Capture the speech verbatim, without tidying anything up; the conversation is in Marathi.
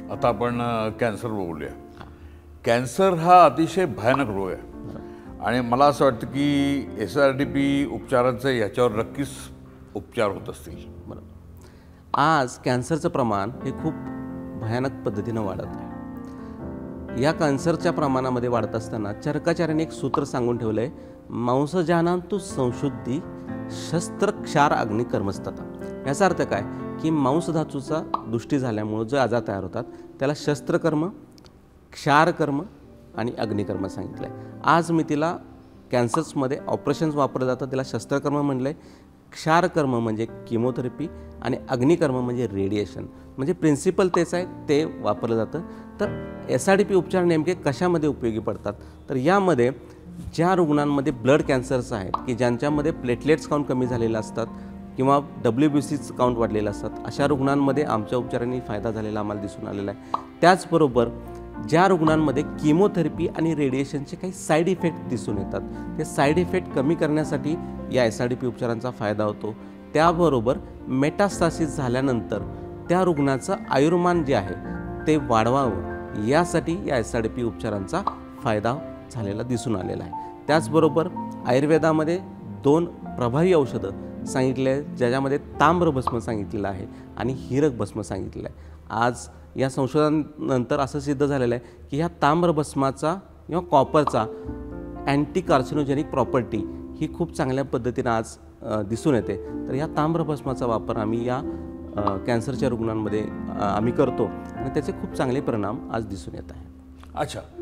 आता आपण कॅन्सर बोलूया. कॅन्सर हा अतिशय भयानक रोग आहे आणि मला असं वाटतं की एस आर डी पी उपचारांचे याच्यावर नक्कीच उपचार होत असतील. बरोबर. आज कॅन्सरचं प्रमाण हे खूप भयानक पद्धतीनं वाढत आहे. या कॅन्सरच्या प्रमाणामध्ये वाढत असताना चरकाचार्याने एक सूत्र सांगून ठेवलं आहे, मांसजानांतु संशुद्धी शस्त्रक्षार अग्नी कर्मस्तता. याचा अर्थ काय की मांसधातूचा दुष्टी झाल्यामुळं जे आजार तयार होतात त्याला शस्त्रकर्म, क्षारकर्म आणि अग्निकर्म सांगितलं आहे. आज मी तिला कॅन्सर्समध्ये ऑपरेशन्स वापरलं जातं त्याला शस्त्रकर्म म्हणलं आहे, क्षारकर्म म्हणजे किमोथेरपी आणि अग्निकर्म म्हणजे रेडिएशन. म्हणजे प्रिन्सिपल तेच आहे, ते वापरलं जातं. तर एस आर डी पी उपचार नेमके कशामध्ये उपयोगी पडतात तर यामध्ये ज्या रुग्णांमध्ये ब्लड कॅन्सर्स आहेत की ज्यांच्यामध्ये प्लेटलेट्स काउंट कमी झालेले असतात किंवा डब्ल्यू बी सीचं काउंट वाढलेलं असतात अशा रुग्णांमध्ये आमच्या उपचारांनी फायदा झालेला आम्हाला दिसून आलेला आहे. त्याचबरोबर ज्या रुग्णांमध्ये किमोथेरपी आणि रेडिएशनचे काही साईड इफेक्ट दिसून येतात ते साईड इफेक्ट कमी करण्यासाठी या एस आर डी पी उपचारांचा फायदा होतो. त्याबरोबर मेटास्टासिस झाल्यानंतर त्या रुग्णाचं आयुर्मान जे आहे ते वाढवावं यासाठी या एस आर डी पी उपचारांचा फायदा झालेला दिसून आलेला आहे. त्याचबरोबर आयुर्वेदामध्ये दोन प्रभावी औषधं सांगितले आहेत ज्याच्यामध्ये ताम्रभस्म सांगितलेलं आहे आणि हीरक भस्म सांगितलेलं आहे. आज या संशोधनानंतर असं सिद्ध झालेलं आहे की ह्या ताम्रभस्माचा किंवा कॉपरचा अँटी कार्सिनोजेनिक प्रॉपर्टी ही खूप चांगल्या पद्धतीनं आज दिसून येते. तर या ताम्रभस्माचा वापर आम्ही या कॅन्सरच्या रुग्णांमध्ये आम्ही करतो आणि त्याचे खूप चांगले परिणाम आज दिसून येत आहे. अच्छा.